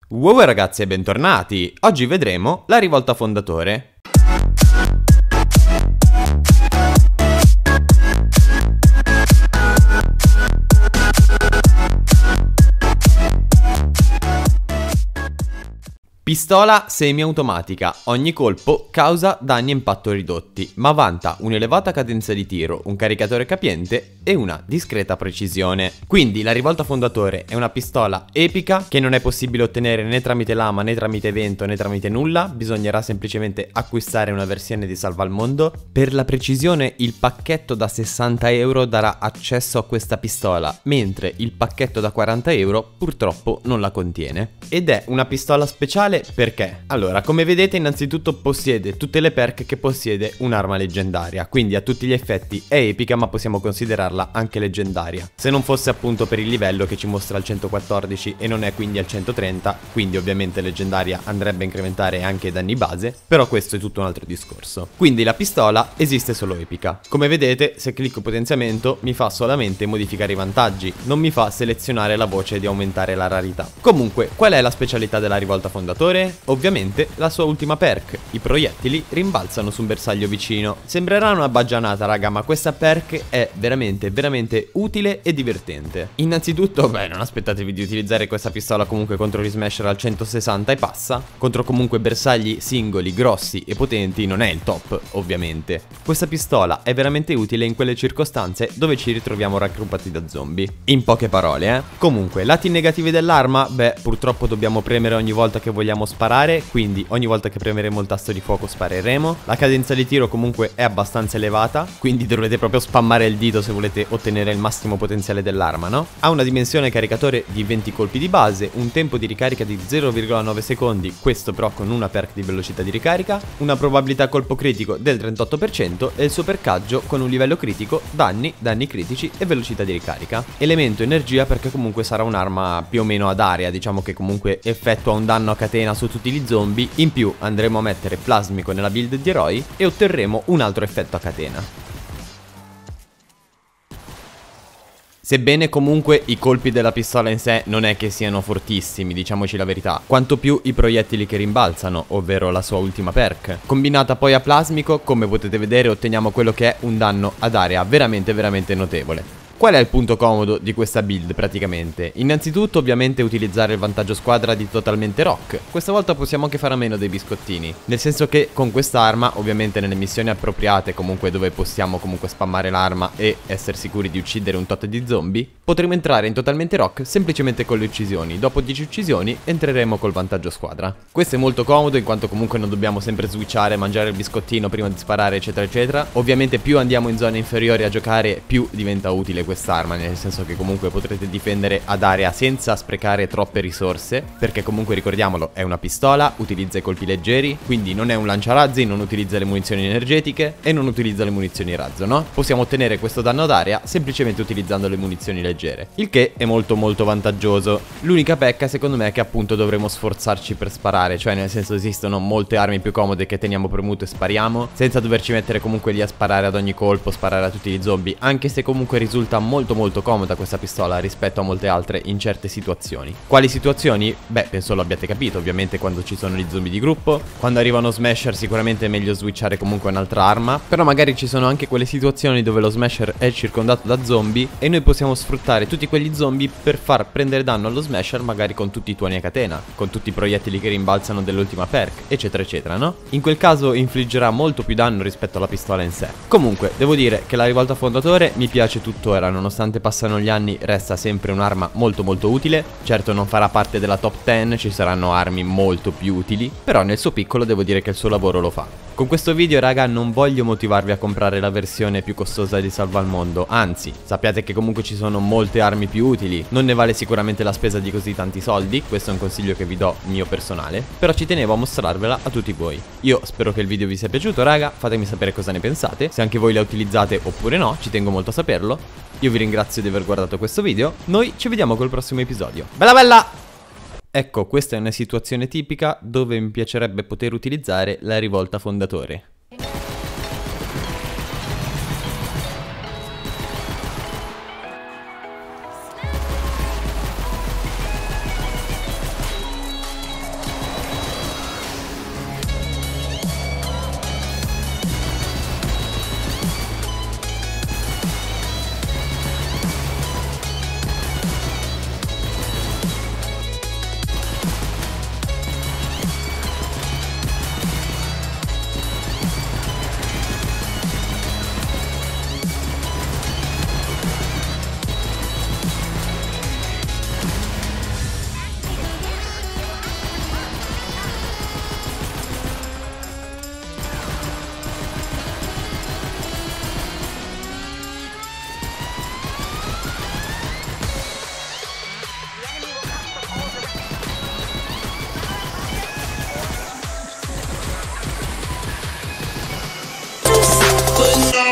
Wow ragazzi e bentornati! Oggi vedremo la rivolta fondatore. Pistola semiautomatica, ogni colpo causa danni a impatto ridotti, ma vanta un'elevata cadenza di tiro, un caricatore capiente e una discreta precisione. Quindi la rivolta fondatore è una pistola epica che non è possibile ottenere né tramite lama né tramite vento né tramite nulla, bisognerà semplicemente acquistare una versione di Salva al Mondo. Per la precisione il pacchetto da 60 euro darà accesso a questa pistola, mentre il pacchetto da 40 euro purtroppo non la contiene. Ed è una pistola speciale perché? Allora, come vedete innanzitutto possiede tutte le perk che possiede un'arma leggendaria, quindi a tutti gli effetti è epica ma possiamo considerarla anche leggendaria. Se non fosse appunto per il livello che ci mostra al 114 e non è quindi al 130, quindi ovviamente leggendaria andrebbe a incrementare anche i danni base, però questo è tutto un altro discorso. Quindi la pistola esiste solo epica. Come vedete, se clicco potenziamento mi fa solamente modificare i vantaggi, non mi fa selezionare la voce di aumentare la rarità. Comunque, qual è la specialità della rivolta fondatore? Ovviamente la sua ultima perk, i proiettili rimbalzano su un bersaglio vicino. Sembrerà una baggianata raga, ma questa perk è veramente utile e divertente. Innanzitutto, non aspettatevi di utilizzare questa pistola comunque contro gli smasher al 160 e passa. Contro comunque bersagli singoli, grossi e potenti non è il top, ovviamente. Questa pistola è veramente utile in quelle circostanze dove ci ritroviamo raggruppati da zombie. In poche parole, Comunque, lati negativi dell'arma, purtroppo dobbiamo premere ogni volta che vogliamo sparare, quindi ogni volta che premeremo il tasto di fuoco spareremo. La cadenza di tiro comunque è abbastanza elevata, quindi dovrete proprio spammare il dito se volete ottenere il massimo potenziale dell'arma, no? Ha una dimensione caricatore di 20 colpi di base, un tempo di ricarica di 0,9 secondi, questo però con una perk di velocità di ricarica, una probabilità colpo critico del 38% e il suo percaggio con un livello critico, danni critici e velocità di ricarica. Elemento energia perché comunque sarà un'arma più o meno ad area, diciamo che comunque effettua un danno a catena su tutti gli zombie. In più andremo a mettere plasmico nella build di eroi e otterremo un altro effetto a catena. Sebbene comunque i colpi della pistola in sé non è che siano fortissimi, diciamoci la verità, quanto più i proiettili che rimbalzano, ovvero la sua ultima perk. Combinata poi a plasmico, come potete vedere otteniamo quello che è un danno ad area veramente notevole. Qual è il punto comodo di questa build praticamente? Innanzitutto ovviamente utilizzare il vantaggio squadra di totalmente rock. Questa volta possiamo anche fare a meno dei biscottini, nel senso che con quest'arma ovviamente nelle missioni appropriate, comunque dove possiamo comunque spammare l'arma e essere sicuri di uccidere un tot di zombie, potremo entrare in totalmente rock semplicemente con le uccisioni. Dopo 10 uccisioni entreremo col vantaggio squadra. Questo è molto comodo in quanto comunque non dobbiamo sempre switchare, mangiare il biscottino prima di sparare eccetera. Ovviamente più andiamo in zone inferiori a giocare più diventa utile quest'arma, nel senso che comunque potrete difendere ad area senza sprecare troppe risorse, perché comunque ricordiamolo è una pistola, utilizza i colpi leggeri, quindi non è un lanciarazzi, non utilizza le munizioni energetiche e non utilizza le munizioni razzo, no? Possiamo ottenere questo danno ad area semplicemente utilizzando le munizioni leggere, il che è molto vantaggioso. L'unica pecca secondo me è che appunto dovremo sforzarci per sparare, cioè nel senso esistono molte armi più comode che teniamo premuto e spariamo, senza doverci mettere comunque lì a sparare ad ogni colpo, sparare a tutti gli zombie, anche se comunque risulta molto comoda questa pistola rispetto a molte altre in certe situazioni. Quali situazioni? Penso lo abbiate capito, ovviamente quando ci sono gli zombie di gruppo, quando arrivano smasher sicuramente è meglio switchare comunque un'altra arma, però magari ci sono anche quelle situazioni dove lo smasher è circondato da zombie e noi possiamo sfruttare tutti quegli zombie per far prendere danno allo smasher magari con tutti i tuoni a catena, con tutti i proiettili che rimbalzano dell'ultima perk, eccetera, no? In quel caso infliggerà molto più danno rispetto alla pistola in sé. Comunque, devo dire che la rivolta fondatore mi piace tuttora, nonostante passano gli anni resta sempre un'arma molto utile. Certo non farà parte della top 10, ci saranno armi molto più utili, però nel suo piccolo devo dire che il suo lavoro lo fa. Con questo video raga non voglio motivarvi a comprare la versione più costosa di Salva al Mondo, anzi sappiate che comunque ci sono molte armi più utili, non ne vale sicuramente la spesa di così tanti soldi, questo è un consiglio che vi do mio personale, però ci tenevo a mostrarvela a tutti voi. Io spero che il video vi sia piaciuto raga, fatemi sapere cosa ne pensate, se anche voi la utilizzate oppure no, ci tengo molto a saperlo. Io vi ringrazio di aver guardato questo video, noi ci vediamo col prossimo episodio. Bella! Ecco, questa è una situazione tipica dove mi piacerebbe poter utilizzare la rivolta fondatore.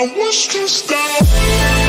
I was stressed out.